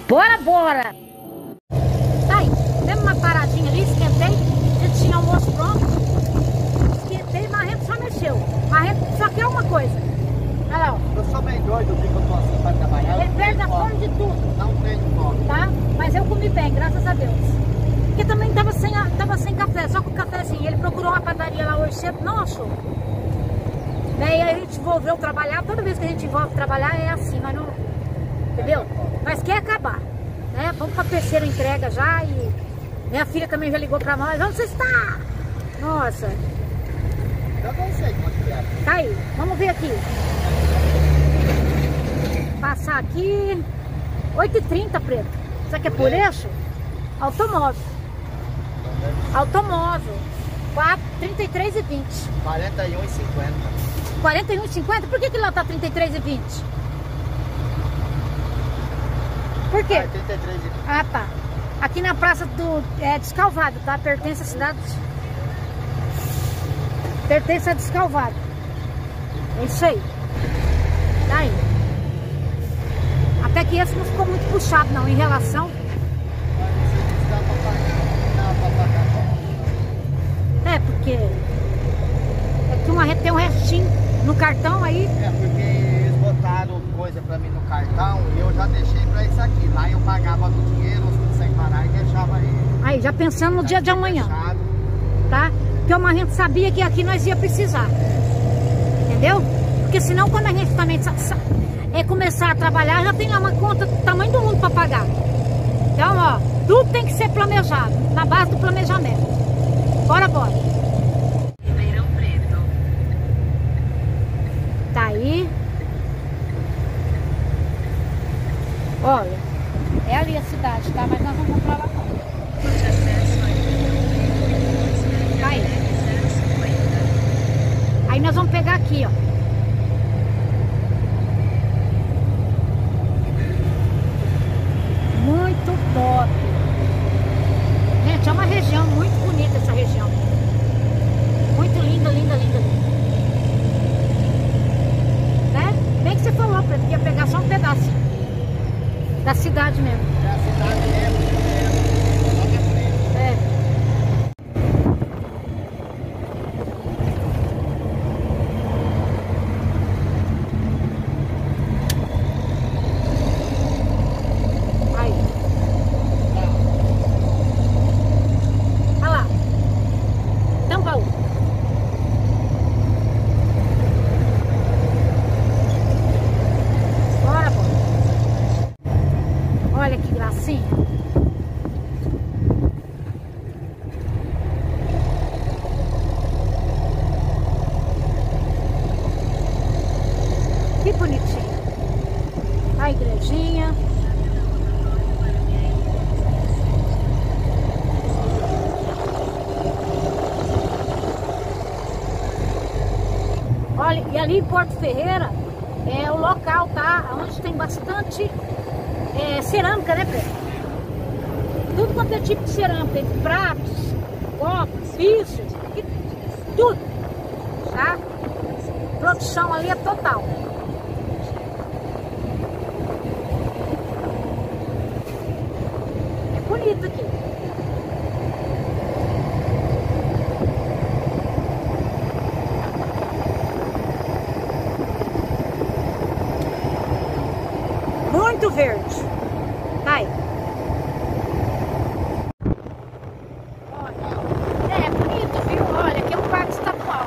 Bora, bora! Tá aí, demos uma paradinha ali, esquentei. A gente tinha almoço pronto. Esquentei, Marrento só mexeu. Marrento só quer uma coisa. Olha lá, ó. Eu sou bem doido, eu fico assim pra trabalhar. Ele perde a fome de tudo. Não tenho fome. Tá? Mas eu comi bem, graças a Deus. Porque também tava sem café, só com cafezinho. Ele procurou uma padaria lá hoje cedo, não achou. Daí a gente voltou trabalhar. Toda vez que a gente volta trabalhar é assim, mas não... Entendeu? Mas quer acabar, né? Vamos pra terceira entrega já e... Minha filha também já ligou pra nós. Onde você está? Nossa. Eu não sei quanto que é. Tá aí, vamos ver aqui. Passar aqui... 8h30, Preto. Isso aqui é por eixo? Automóvel. Automóvel. 33,20. 41,50. 41,50? Por que lá tá 33,20? Por quê? 33,20. Ah, tá. Aqui na praça do Descalvado, tá? Pertence à cidade. Pertence a Descalvado. É isso aí. Tá aí. Até que esse não ficou muito puxado, não, em relação. Mas você disse que dá pra pagar. Dá pra pagar. É, porque tem um restinho no cartão aí. É, porque eles botaram coisa pra mim no cartão e eu já deixei pra isso aqui. Lá eu pagava do dinheiro sem parar e deixava ele. Aí, já pensando no dia de amanhã. Deixado. Tá? Porque o Marrento sabia que aqui nós ia precisar. Entendeu? Porque senão quando a gente também começar a trabalhar, já tem lá uma conta do tamanho do mundo para pagar. Então, ó, tudo tem que ser planejado, na base do planejamento. Bora, bora. Ribeirão Preto. Tá aí. Olha, é ali a cidade, tá? Mas nós vamos comprar lá fora. De acesso a Ribeirão Preto. Tá aí. Aí nós vamos pegar aqui, ó. Muito top. Gente, é uma região muito bonita essa região. Muito linda, linda, linda, linda. Né? Bem que você falou, Preto, que ia pegar só um pedacinho da cidade mesmo. É a cidade mesmo. É. Olha que gracinha. Que bonitinho. A igrejinha. Olha, e ali em Porto Ferreira é o local, tá? Onde tem bastante cerâmica, né, Preto? Tudo quanto é tipo de cerâmica, tem pratos, copos, pisos, tudo, tá? Produção ali é total. É bonito aqui. Muito verde. Tá aí. Olha. É bonito, viu? Olha, aqui é um parque estadual.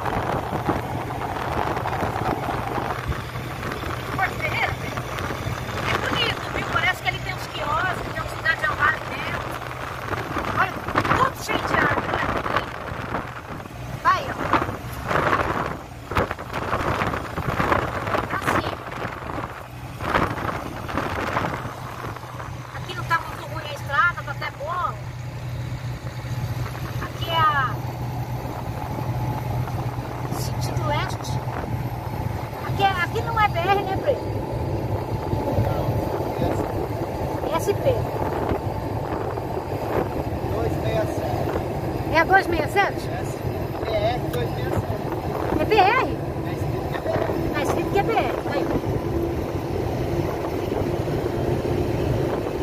Porto Ferreira? É bonito, viu? Parece que ali tem uns quiosques, tem uma cidade de alvar dentro. Olha, tudo cheio de árvore, né? Vai, ó. Assim. Aqui não tá muito ruim a estrada, tá até boa. Aqui é a sentido leste. Aqui não é BR, né, Preto? SP. 267. É a 267? BR 267. É BR? É escrito que é BR. Tá escrito que é BR. Tá aí.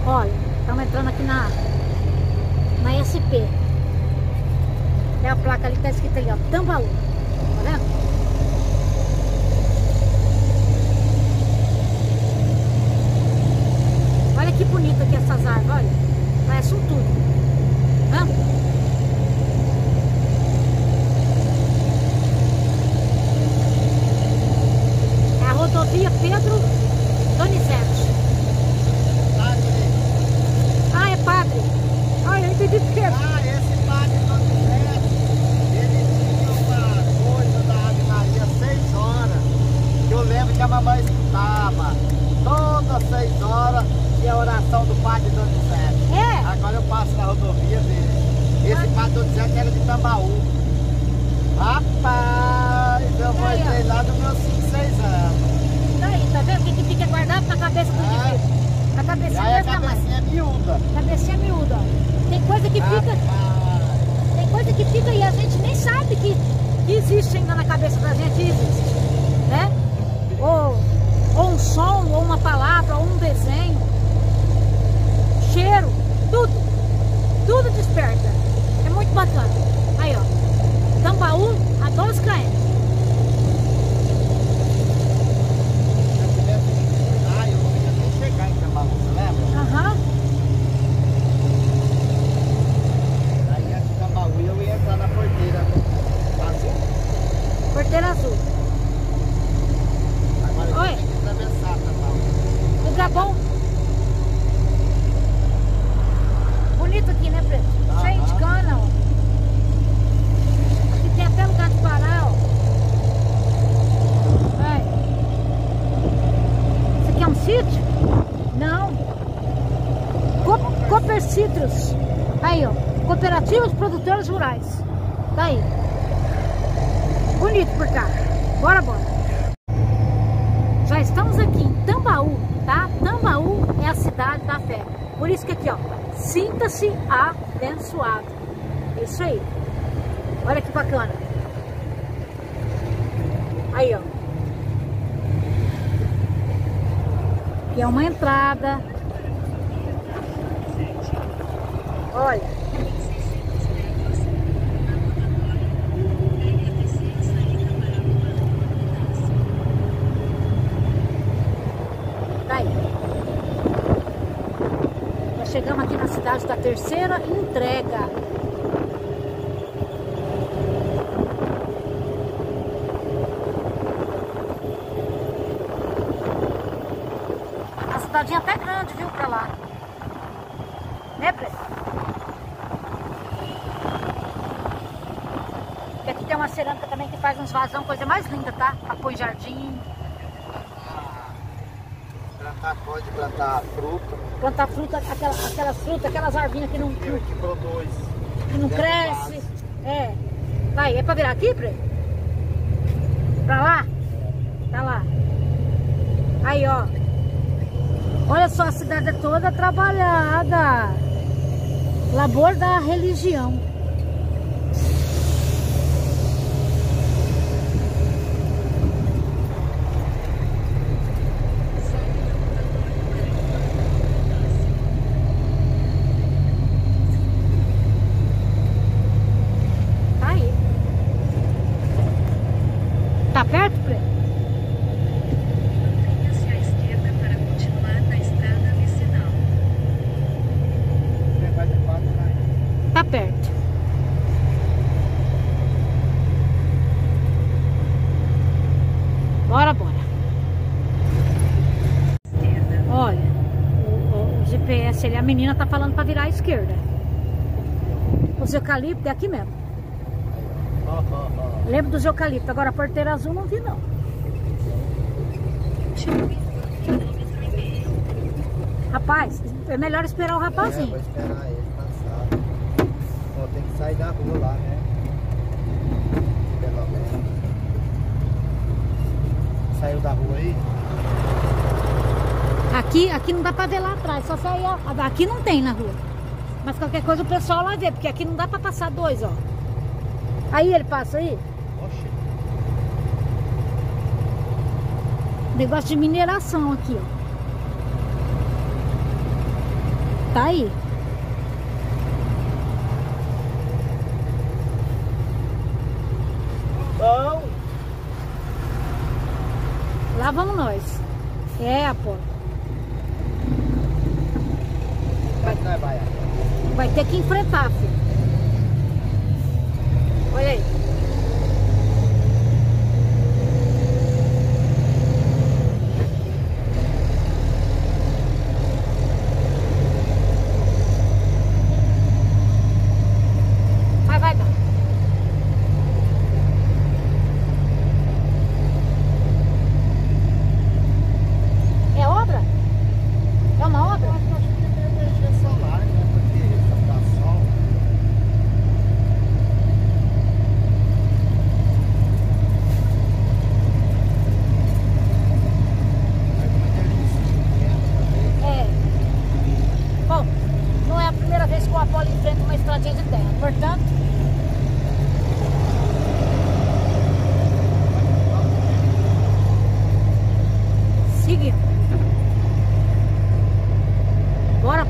Olha, estamos entrando aqui na SP. É a placa ali que tá escrita ali, ó, Tambaú. Tá vendo? Olha que bonita aqui essas árvores, olha. Parece um tudo. Tá? É a rodovia Pedro Donizete. Ah, é padre. Ah, eu entendi porque. Ah, esse padre Donizete, ele tinha uma coisa da Ave Maria 6 horas. Que eu lembro que a mamãe escutava. Todas 6 horas tinha a oração do padre Donizete. É? Agora eu passo na rodovia dele. Esse padre Donizete era de Tambaú. Rapaz, eu voltei lá nos meus 5, 6 anos. Daí, tá vendo? O que fica guardado na cabeça do indivíduo? A cabecinha Aí a desse tamanho. cabecinha é miúda. Cabecinha miúda, ó. Tem coisa que fica. Tem coisa que fica e a gente nem sabe que existe ainda na cabeça da gente, existe. Né? Ou um som, ou uma palavra, ou um desenho. Cheiro, tudo. Tudo desperta. É muito bacana. Aí, ó. Tambaú a 12 km. Aham. Aí aqui em Tambaú eu ia entrar na porteira azul. Porteira azul. Agora Oi. eu tenho que atravessar Tambaú. Lugar bom. Bonito aqui, né, Preto? Cheio de cana, ó. Aqui tem até lugar de parar, ó. Vai. Isso aqui é um sítio? Não. Cooper Citrus. Aí, ó. Cooperativas Produtoras Rurais. Tá aí. Bonito por cá. Bora, bora. Já estamos aqui em Tambaú, tá? Tambaú é a cidade da fé. Por isso que aqui, ó. Sinta-se abençoado. É isso aí. Olha que bacana. Aí, ó. Aqui é uma entrada. Olha. Tá aí. Nós chegamos aqui na cidade da terceira entrega. A cidadinha até grande, viu, pra lá. Né, Preto? E aqui tem uma cerâmica também que faz uns vasão, coisa mais linda, tá? Apoio jardim. Pode plantar fruta. Plantar fruta, aquelas frutas, aquelas arvinhas que não produz. Que não cresce. É. Vai, é pra virar aqui, Preto? Pra lá? Tá lá. Aí, ó. Olha só, a cidade é toda trabalhada. Labor da religião. Tá aí. Tá perto, Preto? Mantenha-se à esquerda para continuar na estrada vicinal. Tá perto. Bora, bora. Olha, o GPS ali, a menina tá falando pra virar à esquerda. Os eucaliptos é aqui mesmo. Lembro dos eucaliptos, agora a porteira azul não vi não. Rapaz, é melhor esperar o rapazinho. Vou esperar ele passar. Ó, tem que sair da rua lá, né? Pelo menos. Saiu da rua aí? Aqui não dá pra ver lá atrás, só sair, ó. Aqui não tem na rua. Mas qualquer coisa o pessoal lá vê, porque aqui não dá pra passar dois, ó. Aí ele passa aí. Oxi. Negócio de mineração aqui, ó. tá aí. Bom. Lá vamos nós. É, pô. Vai ter que enfrentar, filho. Olha aí. Vai dar. É obra? É uma obra? Energia solar, né? Porque dá sol. É. Bom, não é a primeira vez que o Apolo enfrenta uma estradinha de terra. Portanto, seguindo. Bora.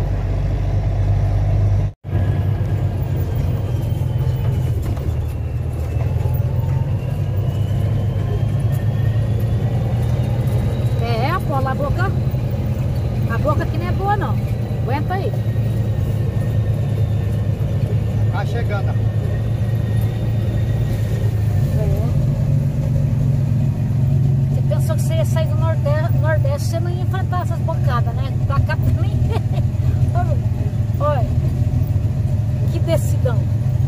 É, Apolo, a boca aqui não é boa não. Aguenta aí. Tá chegando. Você pensou que você ia sair do Nordeste, você não ia enfrentar essas bancadas, né? Pra cá também. Olha, que decidão.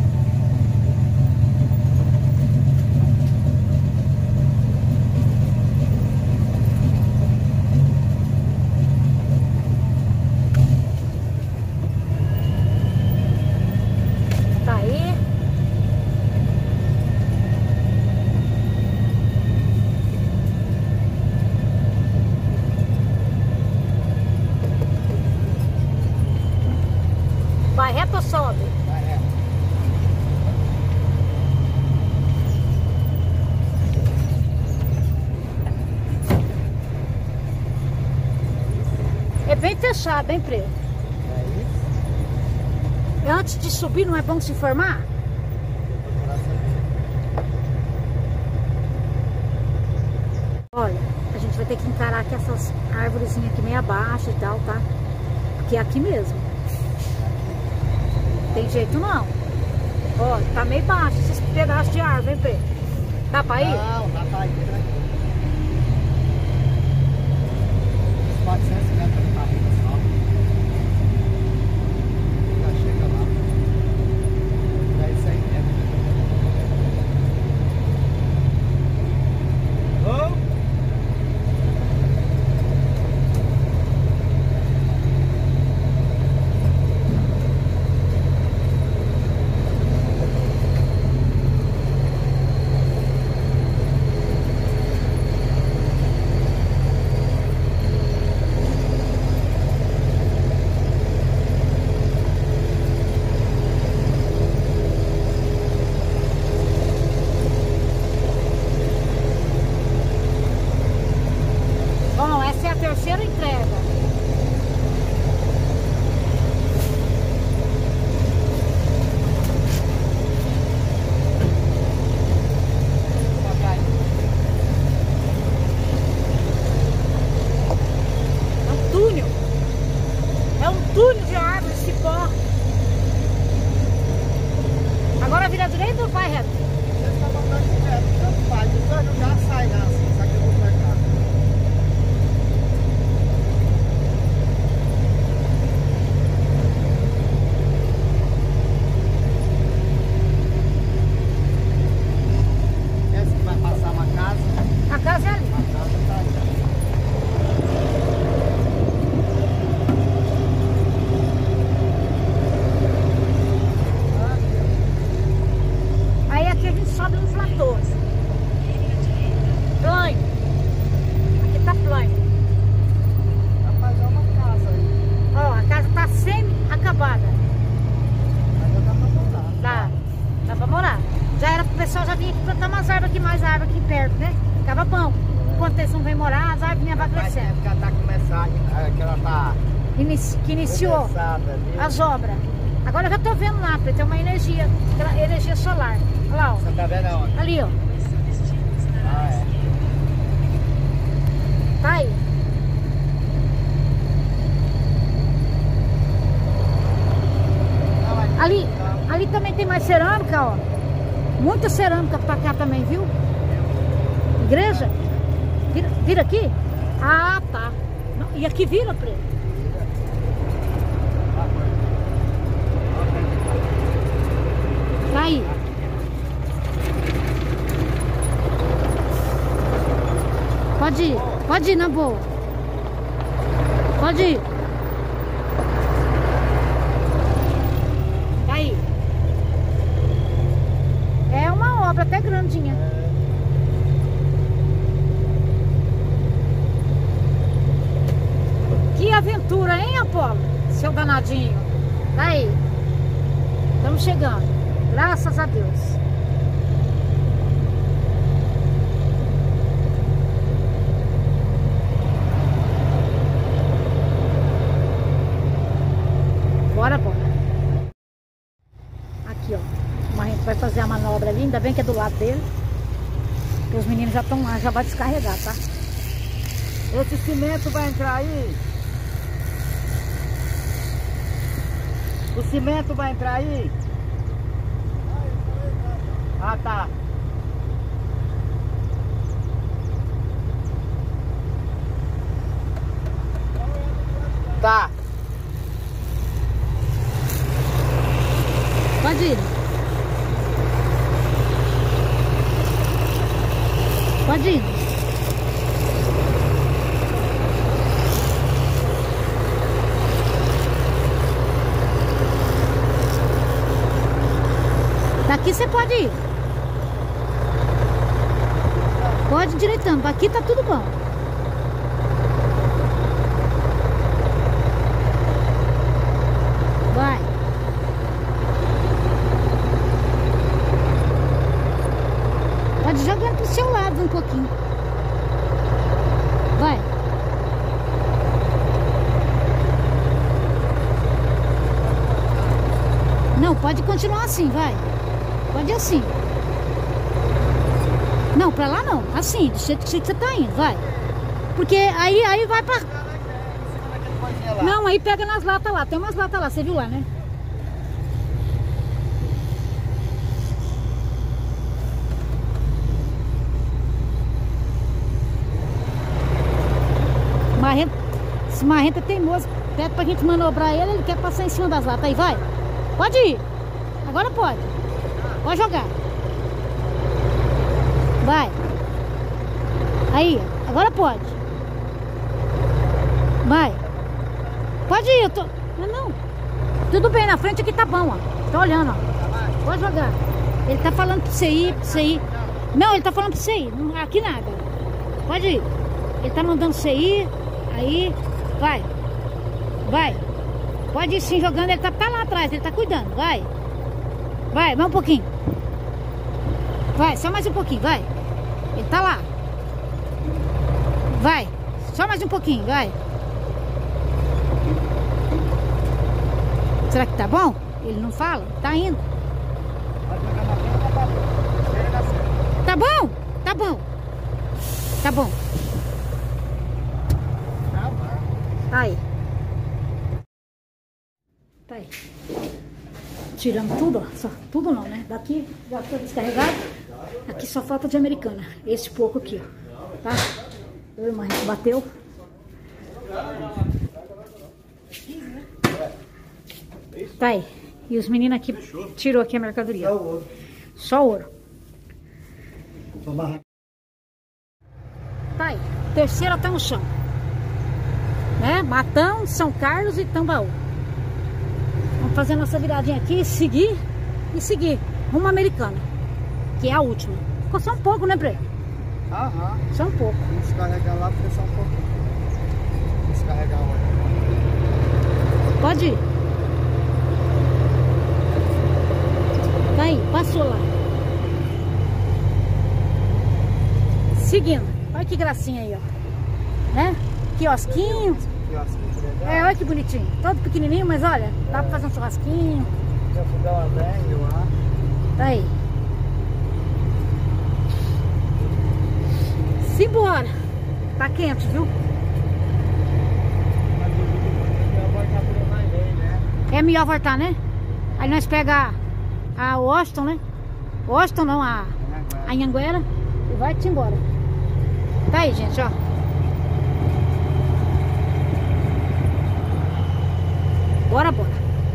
Tá aí. Vai reto ou sobe? Vai reto. É bem fechado, hein, Preto? É isso. Antes de subir, não é bom se informar? Olha, a gente vai ter que encarar aqui essas árvorezinhas aqui meio abaixo e tal, tá? Porque é aqui mesmo. Tem jeito não. Ó, tá meio baixo esses pedaços de árvore, hein, Pedro? Dá pra ir? Não, dá pra ir, tranquilo. Uns 400 metros de carrinho só. Já chega lá. É isso aí mesmo. Vamos! Bom, essa é a terceira entrega. É um túnel. É um túnel de árvore, cipó. Agora vira direita ou vai reto? Vocês estão mandando direto, tanto faz. O cano já sai, né? Assim, só que eu vou marcar. Essa que vai passar uma casa. A casa é ali. A casa tá ali. Aí aqui a gente sobe nos platôs. Plano. Aqui tá plano. Vai fazer uma casa aí. Ó, a casa tá semi-acabada. Ainda dá pra morar. Dá pra morar. Já era pro pessoal já vir aqui plantar umas árvores aqui, mais árvore aqui perto, né? Ficava bom. Enquanto eles não vêm morar, as árvores vinham Faz crescendo. tempo que ela tá começando, que ela tá que iniciou Começada, viu? as obras. Agora eu já tô vendo lá, porque tem uma energia solar. Olha lá, ó. Você tá vendo aonde? Ali, ó. Ah, é. Tá aí. Ali também tem mais cerâmica, ó. Muita cerâmica pra cá também, viu? Igreja? Vira aqui? Ah, tá. Não, e aqui vira, preto? Tá aí. Pode ir na boa. Pode ir. Tá aí. É uma obra até grandinha. Que aventura, hein, Apolo? Seu danadinho. Tá aí. Estamos chegando. Graças a Deus. Bora. Aqui, ó. A gente vai fazer a manobra ali. Ainda bem que é do lado dele. Porque os meninos já estão lá, já vai descarregar, tá? Esse cimento vai entrar aí? O cimento vai entrar aí? Ah, tá. Tá. Pode ir. Pode ir. Daqui você pode ir. Pode ir direitando. Aqui tá tudo bom. Vai. Pode jogar pro seu lado um pouquinho. Vai. Não, pode continuar assim, vai. Pode ir assim. Não, pra lá não. Assim, do jeito que você tá indo, vai. Porque aí vai pra... Não, aí pega nas latas lá. Tem umas latas lá, você viu lá, né? Esse marrento é teimoso. Pede pra gente manobrar ele quer passar em cima das latas. Aí, vai. Pode ir. Agora pode. Pode jogar. Vai. Aí, agora pode. Vai. Pode ir, eu tô... Não. Tudo bem, na frente aqui tá bom, ó. Tô olhando, ó. Pode jogar. Ele tá falando pra você ir, Não, ele tá falando pra você ir. Aqui nada. Pode ir. Ele tá mandando você ir. Aí, vai. Vai. Pode ir sim jogando, ele tá lá atrás, ele tá cuidando, vai. Vai um pouquinho. Vai, só mais um pouquinho, vai. Ele tá lá. Vai, só mais um pouquinho, vai. Será que tá bom? Ele não fala? Tá indo. Tá bom? Tá bom. Tá bom. Tá aí. Tá aí. Tiramos tudo, ó. Só, tudo não, né? Daqui já foi descarregado. Aqui só falta de Americana. Esse pouco aqui, ó. Tá? Eu e a gente bateu. Tá aí. E os meninos aqui tirou aqui a mercadoria. Só ouro. Tá aí. Terceira tá no chão. Né? Matão, São Carlos e Tambaú. Vamos fazer a nossa viradinha aqui, seguir rumo Americana, que é a última. Ficou só um pouco, né, Bre? Aham. Só um pouco. Vamos descarregar lá, porque só um pouquinho. Vamos descarregar lá. Pode ir. Tá aí, passou lá. Seguindo. Olha que gracinha aí, ó. Né? Quiosquinho. quiosquinho legal. É, olha que bonitinho. Todo pequenininho, mas olha, dá pra fazer um churrasquinho. Já fogão a lenha lá. Tá aí. Simbora. Tá quente, viu? É melhor voltar, né? Aí nós pega a Washington, né? Washington não, a Anhanguera e vai-te embora. Tá aí, gente, ó. Bora, bora.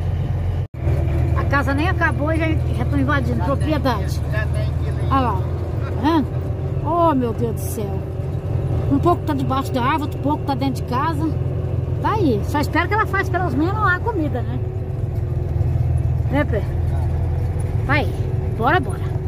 A casa nem acabou e já estão invadindo propriedade. Já tem que ir. Olha lá, tá vendo? Oh, meu Deus do céu. Um pouco tá debaixo da árvore, outro pouco tá dentro de casa. Tá aí. Só espero que ela faça pelo menos a comida, né? Né, Pé? Vai. Bora, bora.